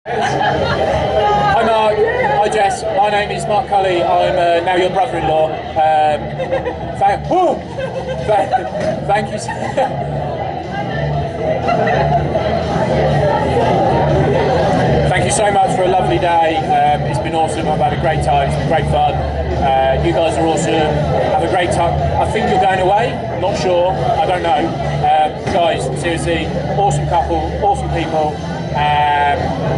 Hi Mark, hi Jess, my name is Mark Cully, I'm now your brother-in-law. Thank you. Thank you so much for a lovely day. It's been awesome, I've had a great time, it's been great fun. You guys are awesome, have a great time. I think you're going away, I'm not sure, I don't know. Guys, seriously, awesome couple, awesome people.